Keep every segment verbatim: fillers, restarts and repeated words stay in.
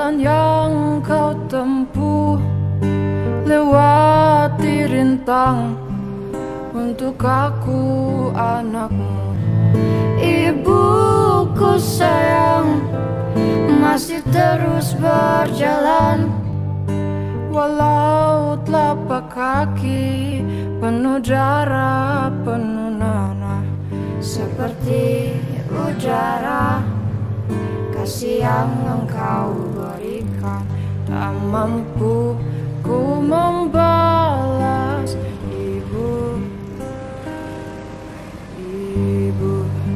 Jalan yang kau tempuh lewati rintang, untuk aku anakmu. Ibuku sayang, masih terus berjalan, walau telapak kaki penuh darah, penuh nanah. Seperti udara, kasih yang engkau berikan, tak mampu ku membalas. Ibu, ibu,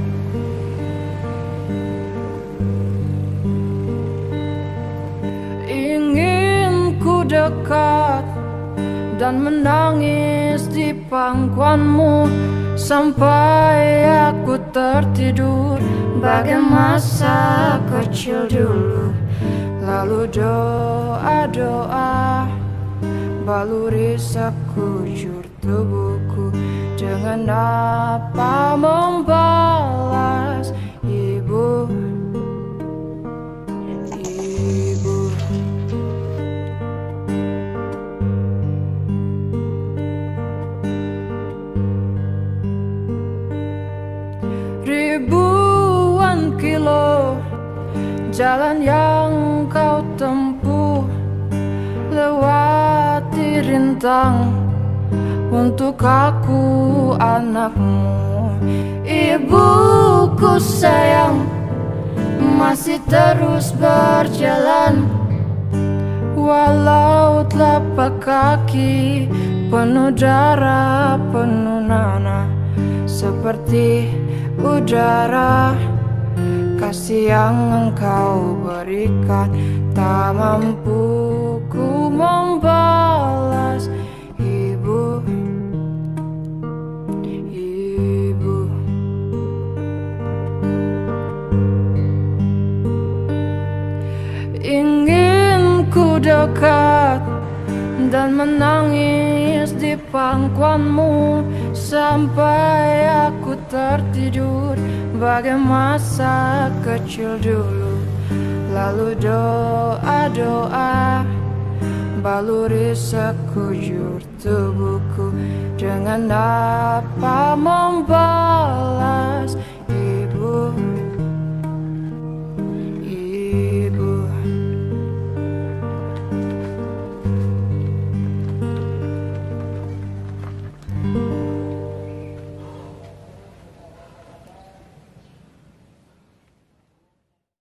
ingin ku dekat dan menangis di pangkuanmu, sampai aku tertidur bagai masa kecil dulu. Lalu doa-doa baluri sekujur tubuhku, dengan apa membalas. Ibu, ibu, ribuan kilo jalan yang kau tempuh lewati rintang, untuk aku anakmu. Ibuku sayang, masih terus berjalan, walau telapak kaki penuh darah, penuh nanah. Seperti udara, kasih yang engkau berikan, tak mampu ku membalas. Ibu, ibu, ingin ku dekat dan menangis di pangkuanmu, sampai aku tertidur bagai masa kecil dulu. Lalu doa-doa baluri sekujur tubuhku, dengan apa membalas.